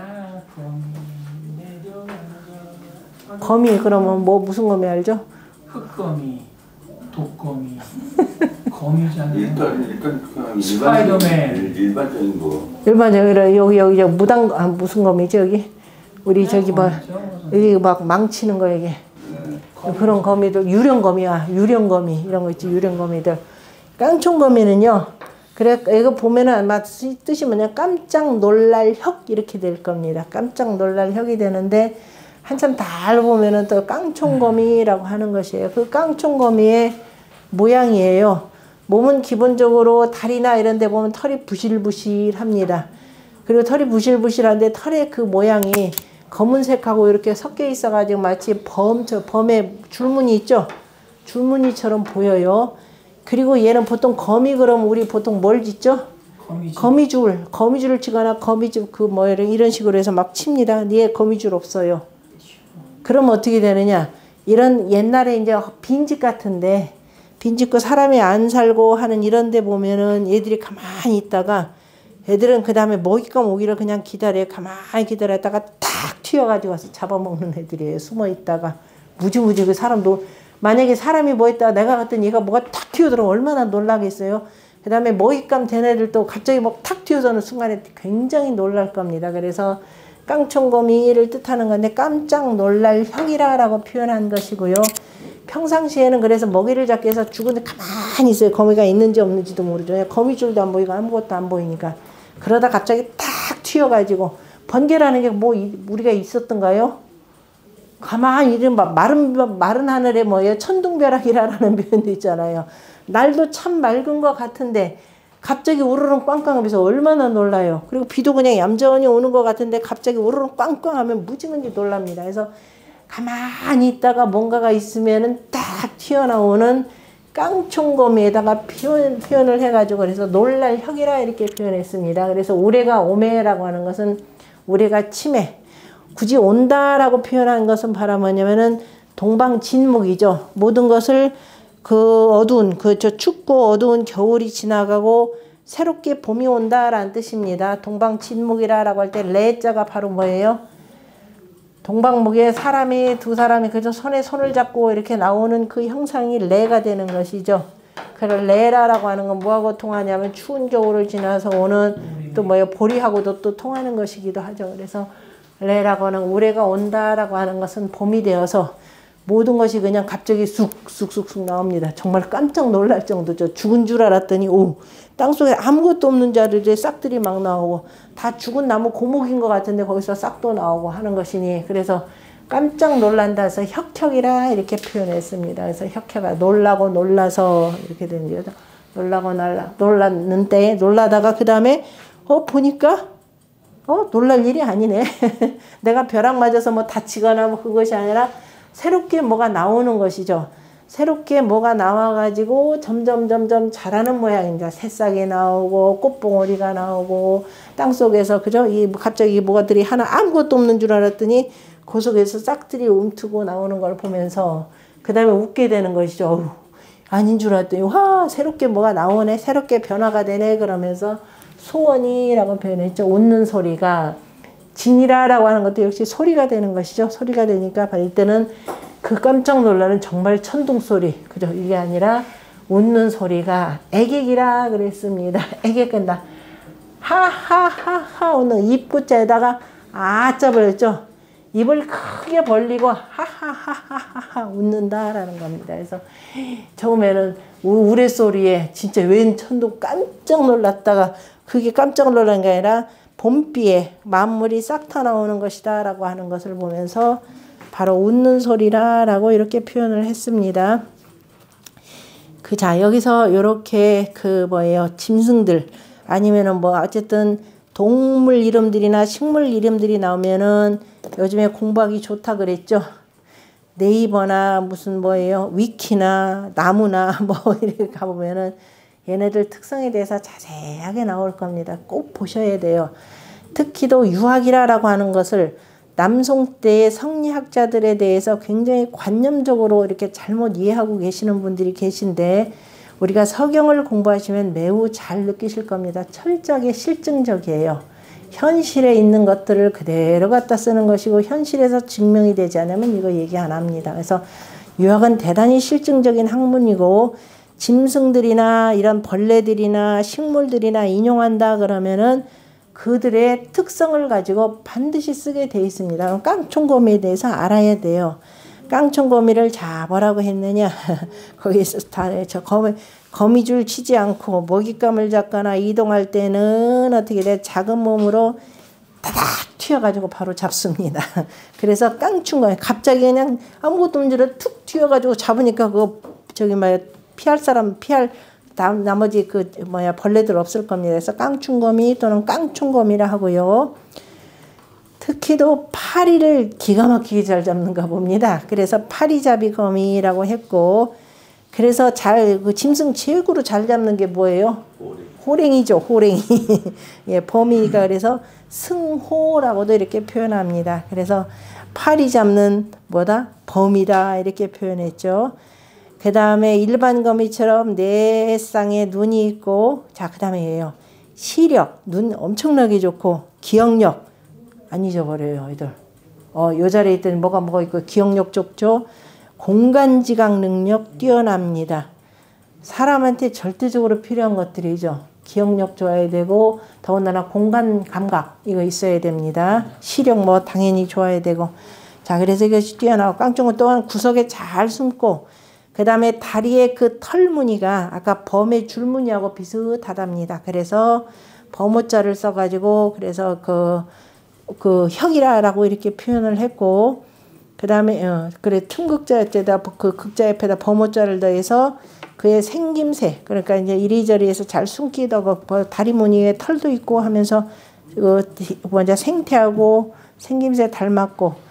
거미 그러면 뭐 무슨 거미 알죠? 흑거미, 독거미, 거미잖아요. 일단 일단 스파이더맨 일반적인 거. 일반적으로 여기 여기 저 무당 아 무슨 거미지 여기? 우리 저기 뭐 여기 막 망치는 거 여기. 그런 거미들 유령거미야 유령거미 이런 거 있지 유령거미들. 깡총거미는요. 그래 이거 보면은 아마 뜻이 뭐냐 깜짝 놀랄 혁 이렇게 될 겁니다. 깜짝 놀랄 혁이 되는데 한참 다 알아보면은 또 깡총거미라고 하는 것이에요. 그 깡총거미의 모양이에요. 몸은 기본적으로 다리나 이런 데 보면 털이 부실부실합니다. 그리고 털이 부실부실한데 털의 그 모양이 검은색하고 이렇게 섞여 있어가지고 마치 범, 저 범의 줄무늬 있죠? 줄무늬처럼 보여요. 그리고 얘는 보통 거미 그럼 우리 보통 뭘 짓죠? 거미줄. 거미줄. 거미줄을 치거나 거미줄 그 뭐 이런 식으로 해서 막 칩니다. 얘 거미줄 없어요. 그럼 어떻게 되느냐? 이런 옛날에 이제 빈집 같은데 빈집 그 사람이 안 살고 하는 이런 데 보면은 얘들이 가만히 있다가 애들은 그 다음에 먹잇감 오기를 그냥 기다려요. 가만히 기다렸다가 탁 튀어가지고 와서 잡아먹는 애들이에요. 숨어 있다가. 무지무지 그 사람도 만약에 사람이 뭐 했다가 내가 갔더니 얘가 뭐가 탁 튀어들어오면 얼마나 놀라겠어요. 그 다음에 먹잇감 된 애들도 갑자기 뭐 탁 튀어서는 순간에 굉장히 놀랄 겁니다. 그래서 깡총거미를 뜻하는 건데 깜짝 놀랄 혁이라고 표현한 것이고요. 평상시에는 그래서 먹이를 잡기 위해서 죽은데 가만히 있어요. 거미가 있는지 없는지도 모르죠. 거미줄도 안 보이고 아무것도 안 보이니까. 그러다 갑자기 탁 튀어가지고 번개라는 게 뭐 우리가 있었던가요? 가만히 이런 마른, 마른 하늘에 뭐예요? 천둥벼락이라는 표현도 있잖아요. 날도 참 맑은 것 같은데 갑자기 우르릉 꽝꽝하면서 얼마나 놀라요. 그리고 비도 그냥 얌전히 오는 것 같은데 갑자기 우르릉 꽝꽝하면 무지무지 놀랍니다. 그래서 가만히 있다가 뭔가가 있으면은 딱 튀어나오는 깡총거미에다가 표현, 표현을 해가지고 그래서 놀랄 혁이라 이렇게 표현했습니다. 그래서 우레가 오매라고 하는 것은 우레가 치매, 굳이 온다라고 표현한 것은 바로 뭐냐면은 동방진묵이죠. 모든 것을 그 어두운 그 저 춥고 어두운 겨울이 지나가고 새롭게 봄이 온다라는 뜻입니다. 동방진묵이라고 할 때 레자가 바로 뭐예요? 동방묵에 사람이 두 사람이 그저 손에 손을 잡고 이렇게 나오는 그 형상이 레가 되는 것이죠. 그래서 레라라고 하는 건 뭐하고 통하냐면 추운 겨울을 지나서 오는 또 뭐예요? 보리하고도 또 통하는 것이기도 하죠. 그래서 레라고 하는 우레가 온다라고 하는 것은 봄이 되어서 모든 것이 그냥 갑자기 쑥쑥쑥쑥 나옵니다. 정말 깜짝 놀랄 정도죠. 죽은 줄 알았더니 오, 땅속에 아무것도 없는 자리에 싹들이 막 나오고 다 죽은 나무 고목인 것 같은데 거기서 싹도 나오고 하는 것이니 그래서 깜짝 놀란다 해서 혁혁이라 이렇게 표현했습니다. 그래서 혁혁아 놀라고 놀라서 이렇게 된 거죠. 놀라고 놀라, 놀랐는데 놀라다가 그 다음에 어 보니까 어 놀랄 일이 아니네. 내가 벼락 맞아서 뭐 다치거나 뭐 그것이 아니라 새롭게 뭐가 나오는 것이죠. 새롭게 뭐가 나와가지고 점점 점점 자라는 모양입니다. 새싹이 나오고 꽃봉오리가 나오고 땅속에서 그죠? 이 갑자기 뭐가들이 하나 아무것도 없는 줄 알았더니 그 속에서 싹들이 움트고 나오는 걸 보면서 그 다음에 웃게 되는 것이죠. 어휴, 아닌 줄 알았더니 와 새롭게 뭐가 나오네, 새롭게 변화가 되네 그러면서 소원이라고 표현했죠. 웃는 소리가 진이라라고 하는 것도 역시 소리가 되는 것이죠. 소리가 되니까 이때는 그 깜짝 놀라는 정말 천둥 소리, 그죠? 이게 아니라 웃는 소리가 애객이라 그랬습니다. 애객한다. 하하하하 웃는 입구자에다가 아자 벌렸죠. 입을 크게 벌리고 하하하하하 웃는다라는 겁니다. 그래서 처음에는 우레소리에 진짜 웬 천둥 깜짝 놀랐다가 그게 깜짝 놀란 게 아니라 봄비에 만물이 싹 다 나오는 것이다 라고 하는 것을 보면서 바로 웃는 소리라 라고 이렇게 표현을 했습니다. 그, 자, 여기서 이렇게 그 뭐예요, 짐승들, 아니면은 뭐 어쨌든 동물 이름들이나 식물 이름들이 나오면은 요즘에 공부하기 좋다 그랬죠. 네이버나 무슨 뭐예요, 위키나 나무나 뭐 이렇게 가보면은 얘네들 특성에 대해서 자세하게 나올 겁니다. 꼭 보셔야 돼요. 특히도 유학이라고 하는 것을 남송 때의 성리학자들에 대해서 굉장히 관념적으로 이렇게 잘못 이해하고 계시는 분들이 계신데 우리가 서경을 공부하시면 매우 잘 느끼실 겁니다. 철저하게 실증적이에요. 현실에 있는 것들을 그대로 갖다 쓰는 것이고 현실에서 증명이 되지 않으면 이거 얘기 안 합니다. 그래서 유학은 대단히 실증적인 학문이고 짐승들이나 이런 벌레들이나 식물들이나 인용한다 그러면은 그들의 특성을 가지고 반드시 쓰게 돼 있습니다. 깡총거미에 대해서 알아야 돼요. 깡총거미를 자 뭐라고 했느냐. 거기서 다 저 거미, 거미줄 치지 않고 먹잇감을 잡거나 이동할 때는 어떻게 돼? 작은 몸으로 다닥 튀어가지고 바로 잡습니다. 그래서 깡총거미 갑자기 그냥 아무것도 없는 줄을 툭 튀어가지고 잡으니까 그거 저기 뭐야 피할 사람 피할 다음 나머지 그 뭐야 벌레들 없을 겁니다. 그래서 깡충거미 또는 깡충거미라 하고요. 특히도 파리를 기가 막히게 잘 잡는가 봅니다. 그래서 파리잡이거미라고 했고, 그래서 잘 그 짐승 최고로 잘 잡는 게 뭐예요? 호랭이. 호랭이죠, 호랭이. 예, 범위가 그래서 승호라고도 이렇게 표현합니다. 그래서 파리 잡는 뭐다? 범이다 이렇게 표현했죠. 그 다음에 일반 거미처럼 네 쌍의 눈이 있고, 자, 그 다음에 얘예요. 시력, 눈 엄청나게 좋고, 기억력, 안 잊어버려요, 애들. 어, 요 자리에 있더니 뭐가 뭐가 있고, 기억력 좋죠. 공간지각 능력 뛰어납니다. 사람한테 절대적으로 필요한 것들이죠. 기억력 좋아야 되고, 더군다나 공간 감각, 이거 있어야 됩니다. 시력 뭐 당연히 좋아야 되고. 자, 그래서 이것이 뛰어나고, 깡총은 또한 구석에 잘 숨고, 그 다음에 다리의 그 털무늬가 아까 범의 줄무늬하고 비슷하답니다. 그래서 범호자를 써가지고 그래서 그, 그 혁이라라고 이렇게 표현을 했고, 그 다음에 어, 그래 퉁극자에다 그 극자 옆에다 범호자를 더해서 그의 생김새, 그러니까 이제 이리저리에서 잘 숨기다가 다리 무늬에 털도 있고 하면서 그 먼저 생태하고 생김새 닮았고,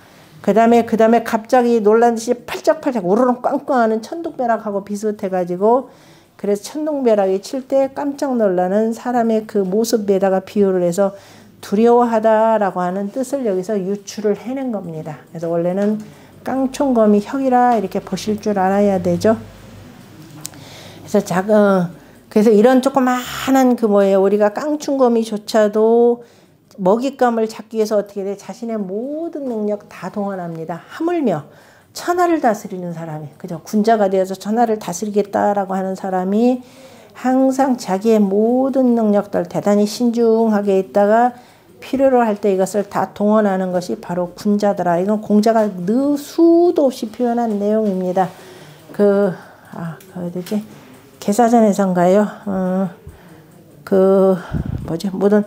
그 다음에 그 다음에 갑자기 놀란 듯이 팔짝팔짝 우르릉 꽝꽝하는 천둥벼락하고 비슷해가지고 그래서 천둥벼락이 칠 때 깜짝 놀라는 사람의 그 모습에다가 비유를 해서 두려워하다라고 하는 뜻을 여기서 유추를 해낸 겁니다. 그래서 원래는 깡총검이 혁이라 이렇게 보실 줄 알아야 되죠. 그래서 작은 그래서 이런 조그마한 그 뭐예요, 우리가 깡충거미조차도 먹잇감을 잡기 위해서 어떻게 돼? 자신의 모든 능력 다 동원합니다. 하물며 천하를 다스리는 사람이, 그죠? 군자가 되어서 천하를 다스리겠다라고 하는 사람이 항상 자기의 모든 능력들 대단히 신중하게 있다가 필요로 할 때 이것을 다 동원하는 것이 바로 군자더라. 이건 공자가 느 수도 없이 표현한 내용입니다. 그, 아, 그 어디지? 개사전에선가요? 어, 그, 뭐지? 모든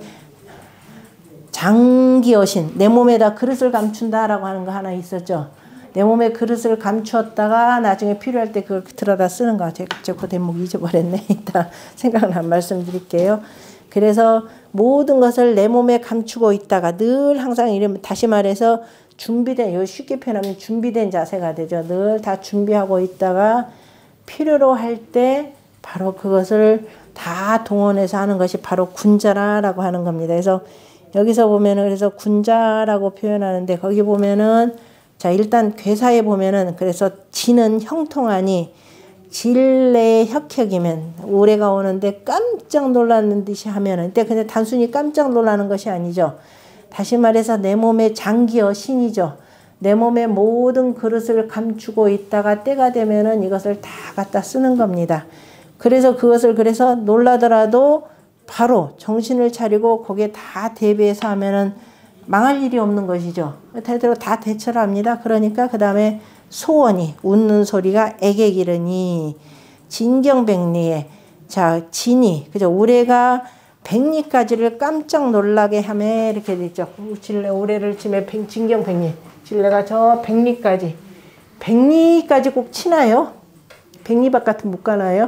장기여신, 내 몸에다 그릇을 감춘다라고 하는 거 하나 있었죠. 내 몸에 그릇을 감추었다가 나중에 필요할 때 그걸 들어다 쓰는 거. 제가 그 대목 잊어버렸네. 이따 생각나면 말씀드릴게요. 그래서 모든 것을 내 몸에 감추고 있다가 늘 항상 이러면 다시 말해서 준비된, 여기 쉽게 표현하면 준비된 자세가 되죠. 늘 다 준비하고 있다가 필요로 할 때 바로 그것을 다 동원해서 하는 것이 바로 군자라고 하는 겁니다. 그래서 여기서 보면은 그래서 군자라고 표현하는데 거기 보면은 자 일단 괴사에 보면은 그래서 지는 형통하니 진례의 혁혁이면 우레가 오는데 깜짝 놀라는 듯이 하면은 근데 그냥 단순히 깜짝 놀라는 것이 아니죠. 다시 말해서 내 몸의 장기여 신이죠. 내 몸의 모든 그릇을 감추고 있다가 때가 되면은 이것을 다 갖다 쓰는 겁니다. 그래서 그것을 그래서 놀라더라도 바로 정신을 차리고 거기에 다 대비해서 하면은 망할 일이 없는 것이죠. 대대로 다 대처를 합니다. 그러니까 그 다음에 소원이 웃는 소리가 애게 기르니 진경백리에 자 진이 그죠 우레가 백리까지를 깜짝 놀라게 하며 이렇게 되죠. 진례 우레를 치면 진경백리 진례가 저 백리까지 백리까지 꼭 치나요? 백리밭 같은 못 가나요?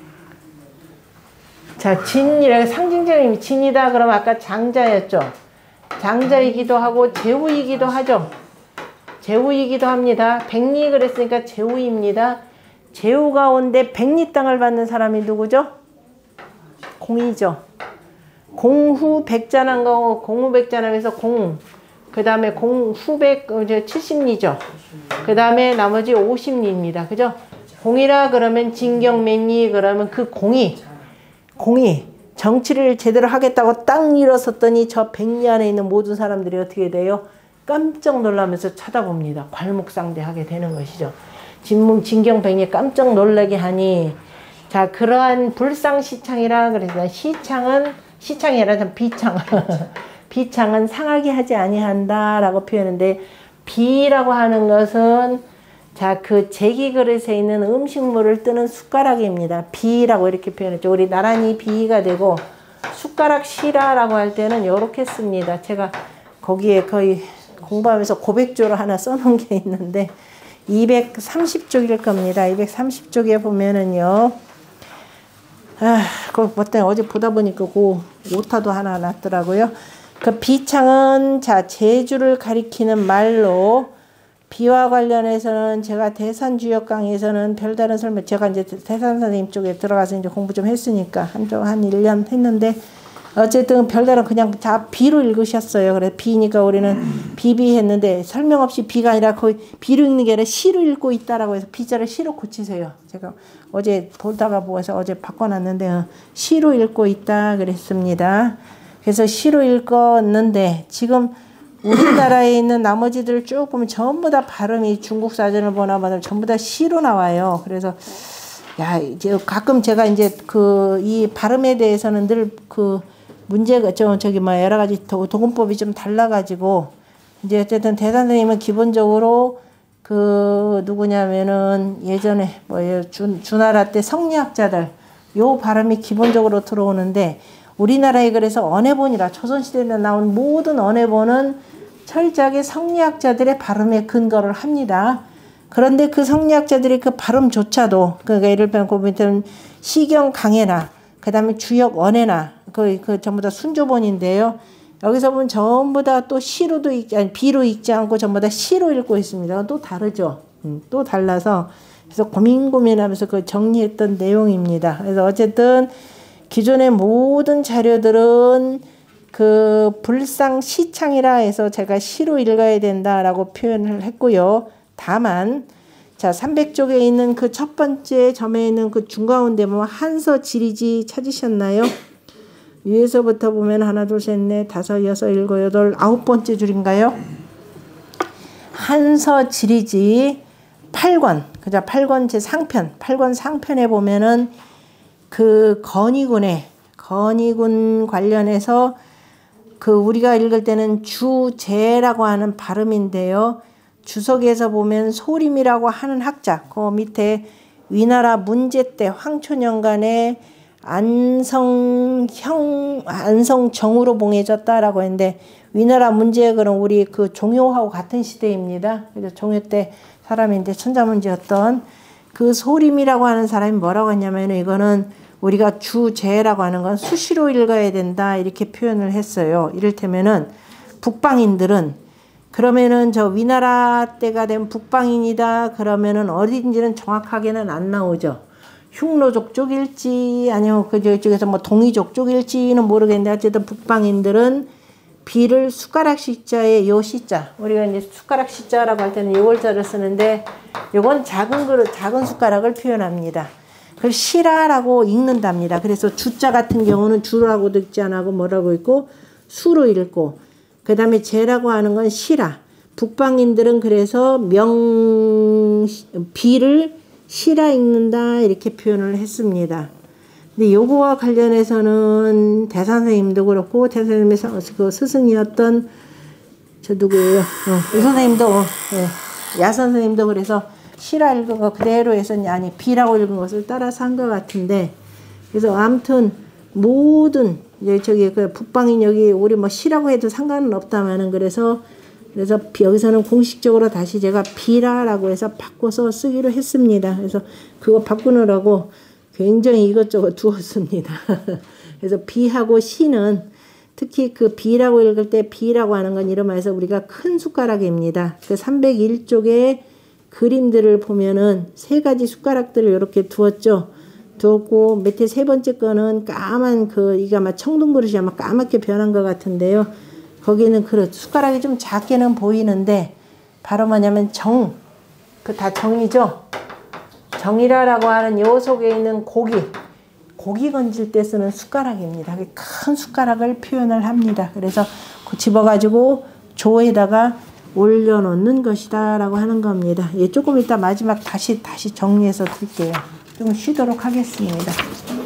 자 진이라 상징적인 진이다 그러면 아까 장자였죠. 장자이기도 하고 제후이기도 하죠. 제후이기도 합니다. 백리 그랬으니까 제후입니다. 제후 가운데 백리 땅을 받는 사람이 누구죠? 공이죠. 공후 백자난 거 공후 백자남에서 공, 그 다음에 공후 백 칠십리죠. 그 다음에 나머지 오십리입니다. 그죠? 공이라 그러면 진경맹리 그러면 그 공이 공이 정치를 제대로 하겠다고 딱 일어섰더니 저 백리 안에 있는 모든 사람들이 어떻게 돼요? 깜짝 놀라면서 쳐다봅니다. 괄목상대하게 되는 것이죠. 진문 진경백리 깜짝 놀라게 하니 자 그러한 불상시창이라 그래서 시창은 시창이 아니라 비창 비창은 상하게 하지 아니한다라고 표현했는데 비라고 하는 것은 자 그 제기 그릇에 있는 음식물을 뜨는 숟가락입니다. 비라고 이렇게 표현했죠. 우리 나란히 비가 되고 숟가락 시라라고 할 때는 이렇게 씁니다. 제가 거기에 거의 공부하면서 고백조로 하나 써놓은 게 있는데 이백삼십 쪽일 겁니다. 이백삼십 쪽에 보면은요. 아, 그거 어제 보다 보니까 그 오타도 하나 났더라고요. 그 비창은 자 제주를 가리키는 말로 비와 관련해서는 제가 대산주역 강의에서는 별다른 설명 제가 이제 대산 선생님 쪽에 들어가서 이제 공부 좀 했으니까 한쪽 한 일 년 했는데 어쨌든 별다른 그냥 다 비로 읽으셨어요. 그래서 비니까 우리는 비비했는데 설명 없이 비가 아니라 거의 비로 읽는 게 아니라 시로 읽고 있다라고 해서 비자를 시로 고치세요. 제가 어제 보다가 보고서 어제 바꿔놨는데 어, 시로 읽고 있다 그랬습니다. 그래서 시로 읽었는데 지금 우리나라에 있는 나머지들 쭉 보면 전부 다 발음이 중국 사전을 보나 봐도 전부 다 시로 나와요. 그래서 야 이제 가끔 제가 이제 그 이 발음에 대해서는 늘 그 문제가 저 저기 뭐 여러 가지 도, 도금법이 좀 달라가지고 이제 어쨌든 대선생님은 기본적으로 그 누구냐면은 예전에 뭐예요 주 주나라 때 성리학자들 요 발음이 기본적으로 들어오는데 우리나라에 그래서 언해본이라 조선시대에 나온 모든 언해본은 철저하게 성리학자들의 발음에 근거를 합니다. 그런데 그 성리학자들의 그 발음조차도 그러니까 예를 들면 시경 강해나 그 다음에 주역 원해나 그, 그 전부 다 순조본인데요. 여기서 보면 전부 다 또 시로도 읽지, 아니, 비로 읽지 않고 전부 다 시로 읽고 있습니다. 또 다르죠. 음, 또 달라서. 그래서 고민 고민하면서 그 정리했던 내용입니다. 그래서 어쨌든 기존의 모든 자료들은 그 불상시창이라 해서 제가 시로 읽어야 된다라고 표현을 했고요. 다만 자 삼백 쪽에 있는 그 첫 번째 점에 있는 그 중가운데 뭐 한서 지리지 찾으셨나요? 위에서부터 보면 하나 둘 셋 넷 다섯 여섯 일곱 여덟 아홉 번째 줄인가요? 한서 지리지 팔 권 그죠? 팔 권 제 상편 팔 권 상편에 보면은 그 건의군의 건의군 관련해서 그 우리가 읽을 때는 주제라고 하는 발음인데요. 주석에서 보면 소림이라고 하는 학자 그 밑에 위나라 문제 때 황초년간에 안성형 안성정으로 봉해졌다라고 했는데 위나라 문제역은 우리 그 종효하고 같은 시대입니다. 그래서 종효 때 사람인데 천자문제였던 그 소림이라고 하는 사람이 뭐라고 했냐면 이거는 우리가 주제라고 하는 건 수시로 읽어야 된다 이렇게 표현을 했어요. 이를테면은 북방인들은 그러면은 저 위나라 때가 된 북방인이다 그러면은 어딘지는 정확하게는 안 나오죠. 흉노족 쪽일지 아니면 그쪽에서 뭐 동이족 쪽일지는 모르겠는데 어쨌든 북방인들은 비를 숟가락 시자에 요 시자 우리가 이제 숟가락 시자라고 할 때는 요 월자를 쓰는데 요건 작은 그릇 작은 숟가락을 표현합니다. 그걸 시라라고 읽는답니다. 그래서 주자 같은 경우는 주라고도 읽지 안 하고 뭐라고 읽고 수로 읽고 그 다음에 제라고 하는 건 시라. 북방인들은 그래서 명 비를 시라 읽는다 이렇게 표현을 했습니다. 근데 요거와 관련해서는 대선생님도 그렇고 대선생님의 그 스승이었던 저 누구예요? 어, 이 선생님도 어, 네. 야 선생님도 그래서 시라 읽은 거 그대로 해서 아니 비라고 읽은 것을 따라서 한 것 같은데 그래서 아무튼 모든 이제 저기 그 북방인 여기 우리 뭐 시라고 해도 상관은 없다마는 그래서 그래서 여기서는 공식적으로 다시 제가 비라라고 해서 바꿔서 쓰기로 했습니다. 그래서 그거 바꾸느라고 굉장히 이것저것 두었습니다. 그래서 비하고 시는 특히 그 비라고 읽을 때 비라고 하는 건 이름해서 우리가 큰 숟가락입니다. 그 삼백일 쪽에 그림들을 보면은 세 가지 숟가락들을 이렇게 두었죠. 두었고 밑에 세 번째 거는 까만 그 이게 아마 청동 그릇이 아마 까맣게 변한 것 같은데요. 거기는 그릇 숟가락이 좀 작게는 보이는데 바로 뭐냐면 정 그 다 정이죠. 정이라라고 하는 요 속에 있는 고기 고기 건질 때 쓰는 숟가락입니다. 큰 숟가락을 표현을 합니다. 그래서 집어가지고 조에다가 올려놓는 것이다 라고 하는 겁니다. 예, 조금 이따 마지막 다시 다시 정리해서 드릴게요. 좀 쉬도록 하겠습니다.